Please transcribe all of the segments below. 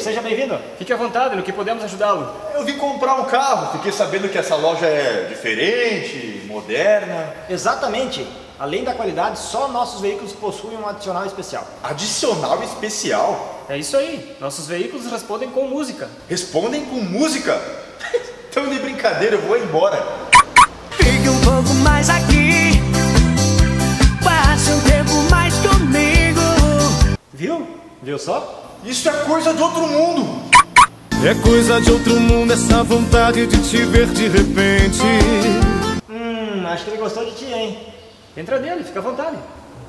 seja bem-vindo. Fique à vontade, no que podemos ajudá-lo. Eu vim comprar um carro, fiquei sabendo que essa loja é diferente, moderna. Exatamente. Além da qualidade, só nossos veículos possuem um adicional especial. Adicional especial? É isso aí. Nossos veículos respondem com música. Respondem com música? Então de brincadeira, eu vou embora. Fique um pouco mais aqui, passe um tempo mais comigo. Viu? Viu só? Isso é coisa de outro mundo. É coisa de outro mundo essa vontade de te ver de repente. Acho que ele gostou de ti, hein? Entra nele, fica à vontade.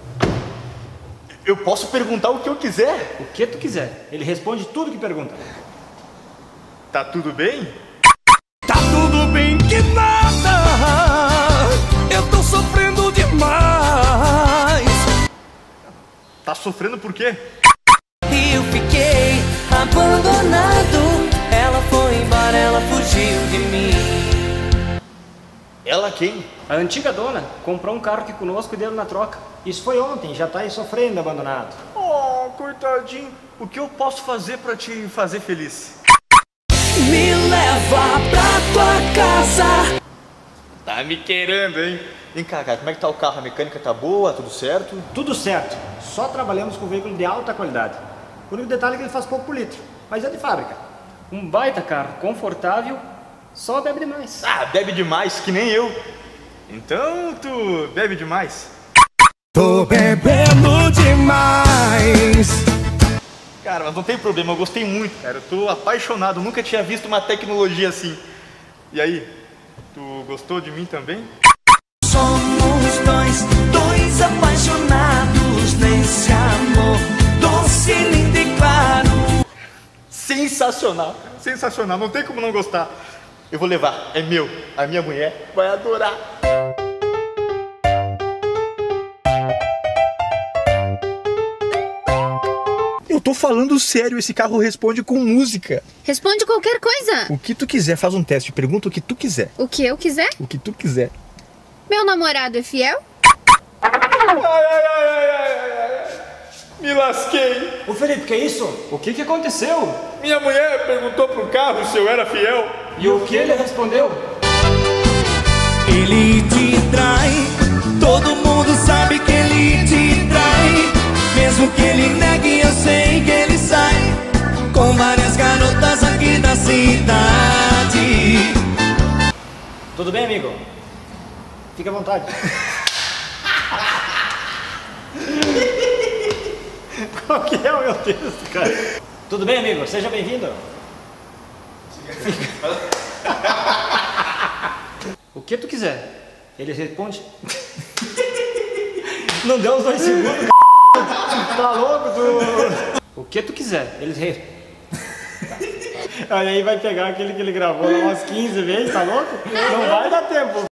Eu posso perguntar o que eu quiser? O que tu quiser. Ele responde tudo que pergunta. Tá tudo bem? Tá tudo bem que nada, eu tô sofrendo demais. Tá sofrendo por quê? Eu fiquei abandonado, ela foi embora, ela fugiu de mim. Ela quem? A antiga dona comprou um carro aqui conosco e deu na troca. Isso foi ontem, já tá aí sofrendo abandonado. Oh, coitadinho. O que eu posso fazer pra te fazer feliz? Me leva pra tua casa. Tá me querendo, hein? Vem cá, cara, como é que tá o carro? A mecânica tá boa? Tudo certo? Tudo certo. Só trabalhamos com veículo de alta qualidade. O único detalhe é que ele faz pouco por litro, mas é de fábrica. Um baita carro, confortável, só bebe demais. Ah, bebe demais, que nem eu. Então, tu bebe demais? Tô bebendo demais. Cara, mas não tem problema, eu gostei muito, cara. Eu tô apaixonado, nunca tinha visto uma tecnologia assim. E aí, tu gostou de mim também? Somos dois apaixonados nesse amor doce, lindo e claro. Sensacional, sensacional, não tem como não gostar. Eu vou levar, é meu, a minha mulher vai adorar. Eu tô falando sério, esse carro responde com música. Responde qualquer coisa. O que tu quiser, faz um teste, pergunta o que tu quiser. O que eu quiser? O que tu quiser. Meu namorado é fiel? Ai. Me lasquei. Ô Felipe, que é isso? O que aconteceu? Minha mulher perguntou pro carro se eu era fiel. E o que ele respondeu? Ele te trai, todo mundo sabe que ele te trai. Mesmo que ele negue, eu sei que ele sai com várias garotas aqui da cidade. Tudo bem, amigo? Fica à vontade. Qual que é o meu texto, cara? Tudo bem, amigo? Seja bem-vindo. O que tu quiser. Ele responde. Não deu uns 2 segundos. Tá louco, tu? O que tu quiser. Ele Olha aí, vai pegar aquele que ele gravou umas 15 vezes, tá louco? Não vai dar tempo.